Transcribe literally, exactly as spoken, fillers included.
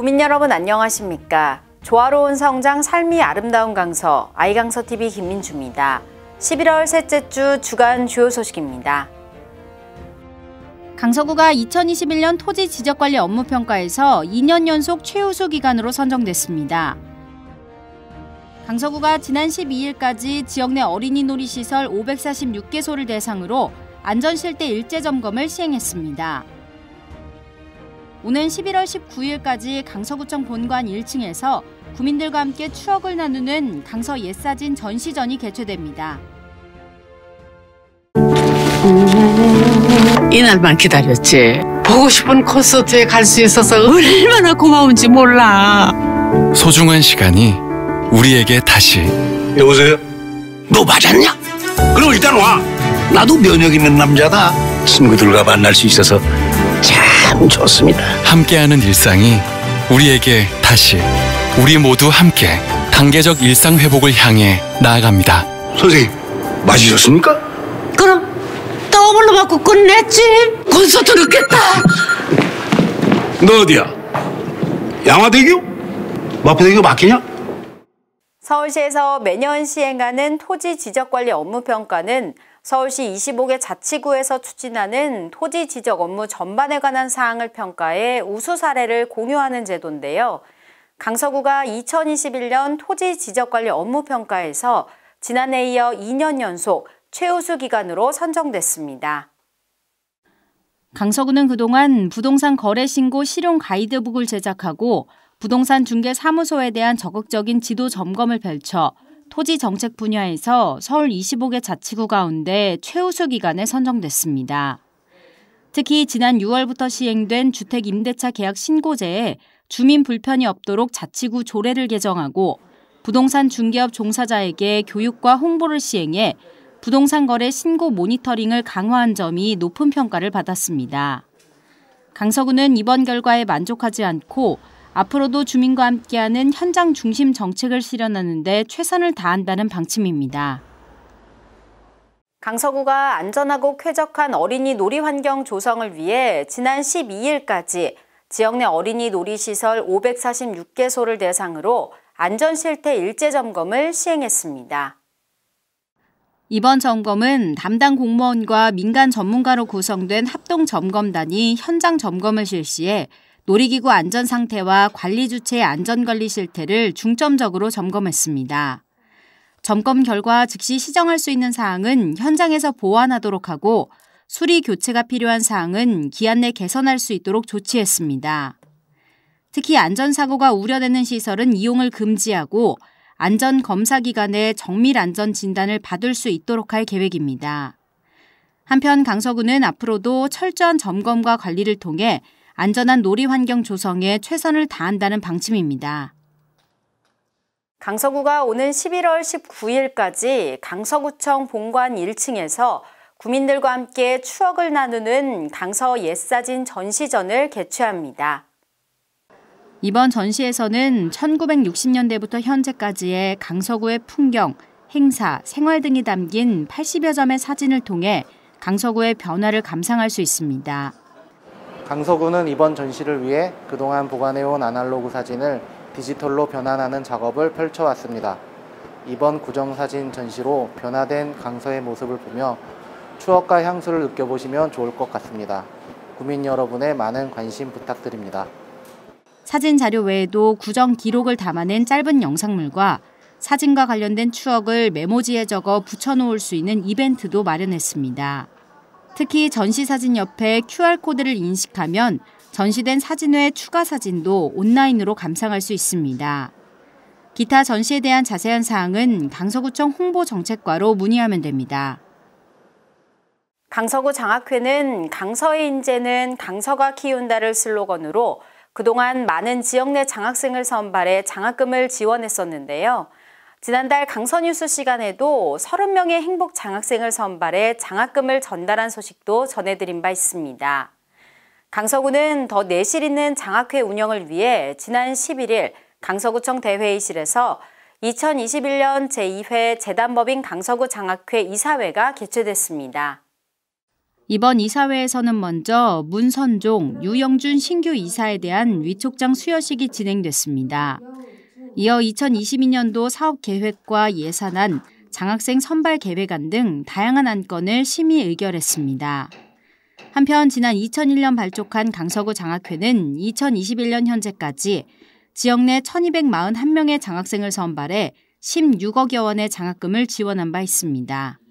국민 여러분 안녕하십니까? 조화로운 성장 삶이 아름다운 강서 아이강서티비 김민주입니다. 십일월 셋째 주 주간 주요 소식입니다. 강서구가 이천이십일 년 토지 지적관리 업무평가에서 이 년 연속 최우수 기관으로 선정됐습니다. 강서구가 지난 십이 일까지 지역 내 어린이 놀이시설 오백사십육 개소를 대상으로 안전실태 일제점검을 시행했습니다. 오는 십일월 십구일까지 강서구청 본관 일 층에서 구민들과 함께 추억을 나누는 강서 옛사진 전시전이 개최됩니다. 이날만 기다렸지. 보고 싶은 콘서트에 갈 수 있어서 얼마나 고마운지 몰라. 소중한 시간이 우리에게 다시. 여보세요? 너 맞았냐? 그럼 일단 와. 나도 면역 있는 남자다. 친구들과 만날 수 있어서 참 좋습니다. 함께하는 일상이 우리에게 다시. 우리 모두 함께 단계적 일상 회복을 향해 나아갑니다. 선생님, 맞으셨습니까? 그럼 더블로 맞고 끝냈지. 콘서트 늦겠다. 너 어디야? 양화대교? 마포대교 막히냐? 서울시에서 매년 시행하는 토지 지적관리 업무평가는 서울시 이십오 개 자치구에서 추진하는 토지 지적 업무 전반에 관한 사항을 평가해 우수 사례를 공유하는 제도인데요. 강서구가 이천이십일 년 토지 지적관리 업무평가에서 지난해에 이어 이 년 연속 최우수 기관으로 선정됐습니다. 강서구는 그동안 부동산 거래 신고 실용 가이드북을 제작하고 부동산 중개 사무소에 대한 적극적인 지도 점검을 펼쳐 토지 정책 분야에서 서울 이십오 개 자치구 가운데 최우수 기관에 선정됐습니다. 특히 지난 유월부터 시행된 주택 임대차 계약 신고제에 주민 불편이 없도록 자치구 조례를 개정하고 부동산 중개업 종사자에게 교육과 홍보를 시행해 부동산 거래 신고 모니터링을 강화한 점이 높은 평가를 받았습니다. 강서구는 이번 결과에 만족하지 않고 앞으로도 주민과 함께하는 현장 중심 정책을 실현하는 데 최선을 다한다는 방침입니다. 강서구가 안전하고 쾌적한 어린이 놀이 환경 조성을 위해 지난 십이 일까지 지역 내 어린이 놀이시설 오백사십육 개소를 대상으로 안전실태 일제점검을 시행했습니다. 이번 점검은 담당 공무원과 민간 전문가로 구성된 합동점검단이 현장 점검을 실시해 놀이기구 안전 상태와 관리 주체의 안전관리 실태를 중점적으로 점검했습니다. 점검 결과 즉시 시정할 수 있는 사항은 현장에서 보완하도록 하고 수리 교체가 필요한 사항은 기한 내 개선할 수 있도록 조치했습니다. 특히 안전사고가 우려되는 시설은 이용을 금지하고 안전검사기관의 정밀 안전 진단을 받을 수 있도록 할 계획입니다. 한편 강서구는 앞으로도 철저한 점검과 관리를 통해 안전한 놀이 환경 조성에 최선을 다한다는 방침입니다. 강서구가 오는 십일월 십구일까지 강서구청 본관 일 층에서 구민들과 함께 추억을 나누는 강서 옛사진 전시전을 개최합니다. 이번 전시에서는 천구백육십 년대부터 현재까지의 강서구의 풍경, 행사, 생활 등이 담긴 팔십여 점의 사진을 통해 강서구의 변화를 감상할 수 있습니다. 강서구는 이번 전시를 위해 그동안 보관해온 아날로그 사진을 디지털로 변환하는 작업을 펼쳐왔습니다. 이번 구정사진 전시로 변화된 강서의 모습을 보며 추억과 향수를 느껴보시면 좋을 것 같습니다. 구민 여러분의 많은 관심 부탁드립니다. 사진 자료 외에도 구정 기록을 담아낸 짧은 영상물과 사진과 관련된 추억을 메모지에 적어 붙여놓을 수 있는 이벤트도 마련했습니다. 특히 전시 사진 옆에 큐알코드를 인식하면 전시된 사진 외 추가 사진도 온라인으로 감상할 수 있습니다. 기타 전시에 대한 자세한 사항은 강서구청 홍보정책과로 문의하면 됩니다. 강서구 장학회는 강서의 인재는 강서가 키운다를 슬로건으로 그동안 많은 지역 내 장학생을 선발해 장학금을 지원했었는데요. 지난달 강서뉴스 시간에도 서른 명의 행복 장학생을 선발해 장학금을 전달한 소식도 전해드린 바 있습니다. 강서구는 더 내실 있는 장학회 운영을 위해 지난 십일 일 강서구청 대회의실에서 이천이십일 년 제이 회 재단법인 강서구 장학회 이사회가 개최됐습니다. 이번 이사회에서는 먼저 문선종, 유영준 신규 이사에 대한 위촉장 수여식이 진행됐습니다. 이어 이천이십이 년도 사업계획과 예산안, 장학생 선발 계획안 등 다양한 안건을 심의 의결했습니다. 한편 지난 이천일 년 발족한 강서구 장학회는 이천이십일 년 현재까지 지역 내 천이백사십일 명의 장학생을 선발해 십육억여 원의 장학금을 지원한 바 있습니다.